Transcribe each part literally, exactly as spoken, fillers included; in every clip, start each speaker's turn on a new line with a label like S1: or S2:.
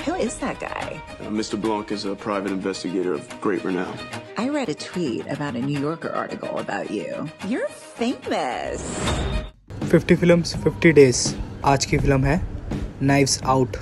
S1: Who is that guy?
S2: Uh, Mister Blanc is a private investigator of great renown.
S1: I read a tweet about a New Yorker article about you. You're famous.
S3: Fifty films fifty days. आज की film है Knives Out.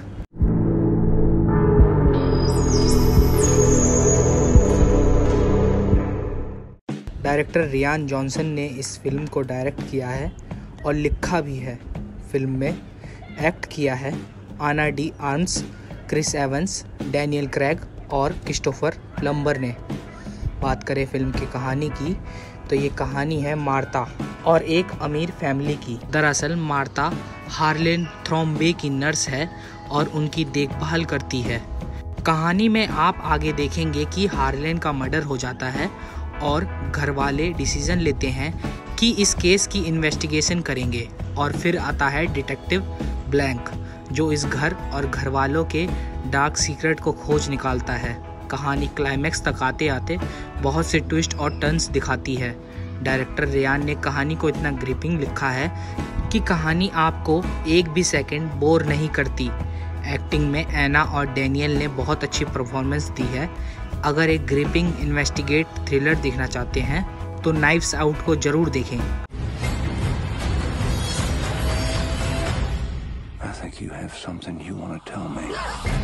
S3: Director Rian Johnson ने इस film को direct किया है और लिखा भी है। फिल्म में एक्ट किया है Ana de Armas, Chris Evans, Daniel Craig और क्रिस्टोफर प्लम्बर ने। बात करें फिल्म की कहानी की तो ये कहानी है मार्ता और एक अमीर फैमिली की। दरअसल मार्ता हार्लेन थ्रोम्बे की नर्स है और उनकी देखभाल करती है। कहानी में आप आगे देखेंगे कि हार्लेन का मर्डर हो जाता है और घर वाले डिसीजन लेते हैं कि इस केस की इन्वेस्टिगेशन करेंगे। और फिर आता है डिटेक्टिव ब्लैंक जो इस घर और घर वालों के डार्क सीक्रेट को खोज निकालता है। कहानी क्लाइमैक्स तक आते आते बहुत से ट्विस्ट और टर्न्स दिखाती है। डायरेक्टर रियान ने कहानी को इतना ग्रिपिंग लिखा है कि कहानी आपको एक भी सेकंड बोर नहीं करती। एक्टिंग में एना और डैनियल ने बहुत अच्छी परफॉर्मेंस दी है। अगर एक ग्रिपिंग इन्वेस्टिगेट थ्रिलर देखना चाहते हैं तो नाइव्स आउट को जरूर देखें।
S4: I think you have something you want to tell me.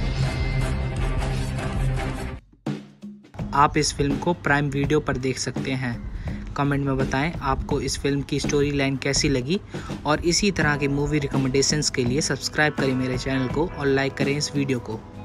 S3: आप इस फिल्म को प्राइम वीडियो पर देख सकते हैं। कमेंट में बताएं आपको इस फिल्म की स्टोरी लाइन कैसी लगी और इसी तरह के मूवी रिकमेंडेशंस के लिए सब्सक्राइब करें मेरे चैनल को और लाइक करें इस वीडियो को।